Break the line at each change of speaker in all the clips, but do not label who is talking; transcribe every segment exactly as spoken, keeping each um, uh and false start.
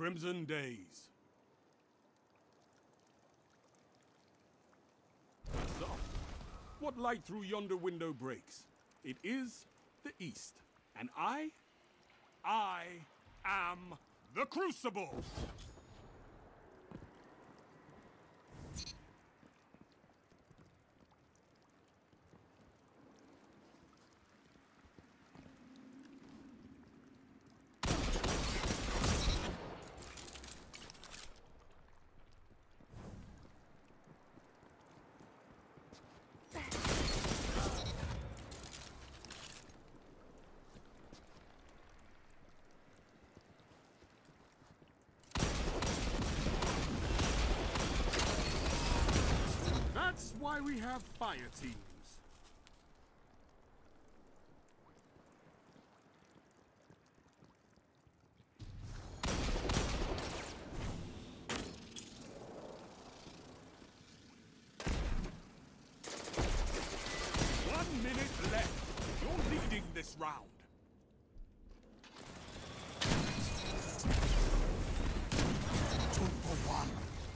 crimson days. So, what light through yonder window breaks? It is the east. And I, I am the Crucible! That's why we have fire teams. One minute left. You're leading this round. Two for one.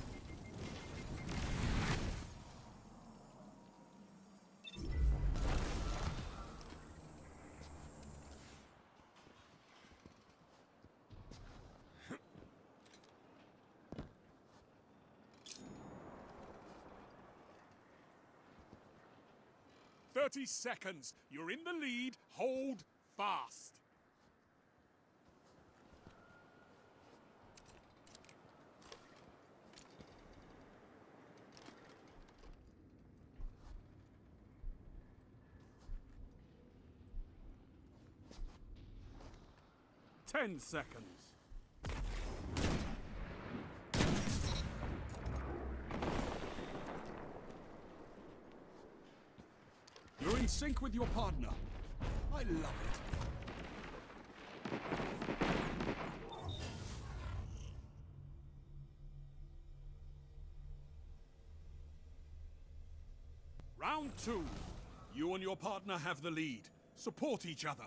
Thirty seconds. You're in the lead. Hold fast. Ten seconds. You're in sync with your partner. I love it. Round two. You and your partner have the lead. Support each other.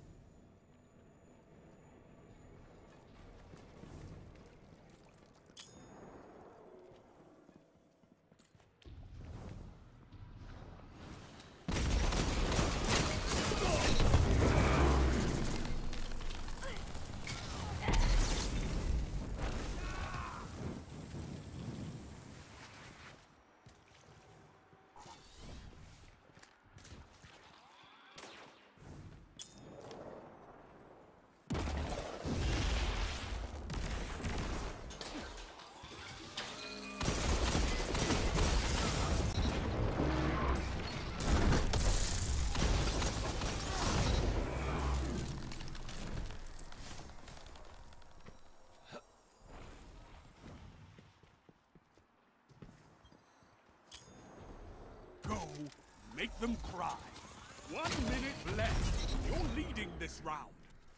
Make them cry. One minute left. You're leading this round.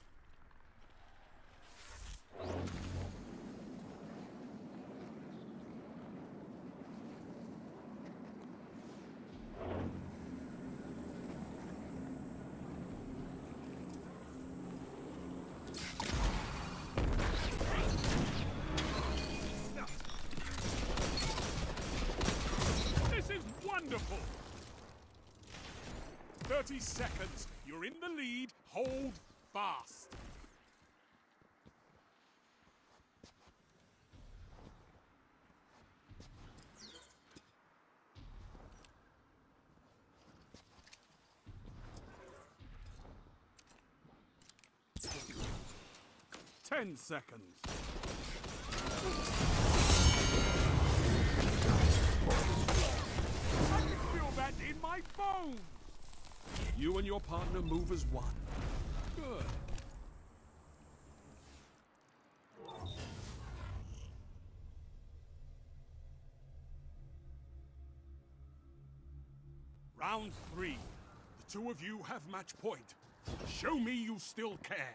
This is wonderful. Thirty seconds. You're in the lead. Hold fast. Ten seconds. I can feel that in my bones. You and your partner move as one. Good. Round three. The two of you have match point. Show me you still care.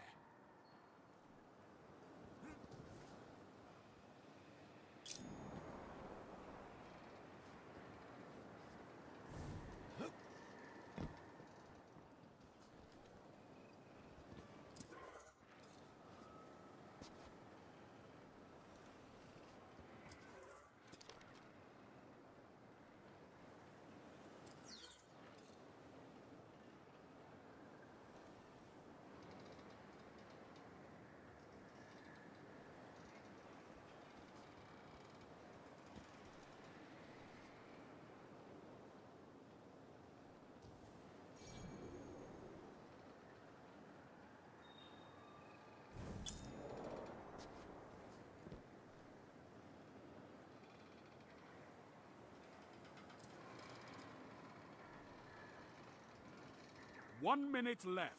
One minute left.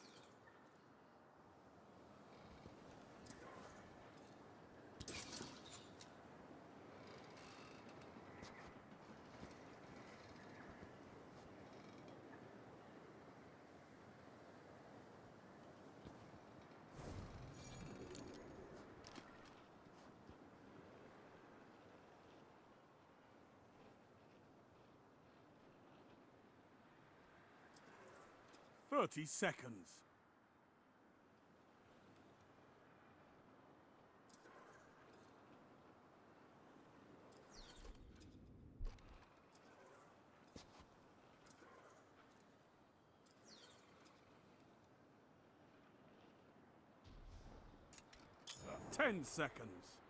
Thirty seconds. Ten seconds.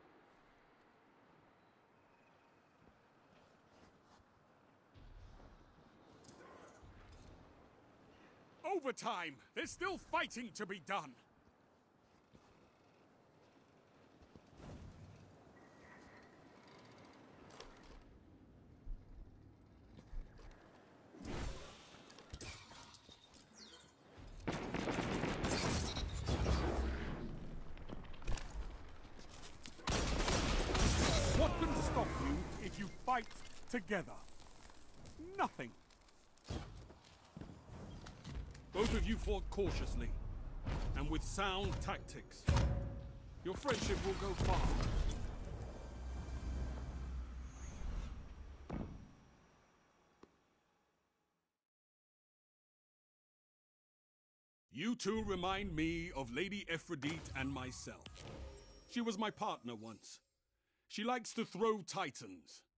Overtime! There's still fighting to be done! What can stop you if you fight together? Nothing. Both of you fought cautiously, and with sound tactics. Your friendship will go far. You two remind me of Lady Aphrodite and myself. She was my partner once. She likes to throw titans.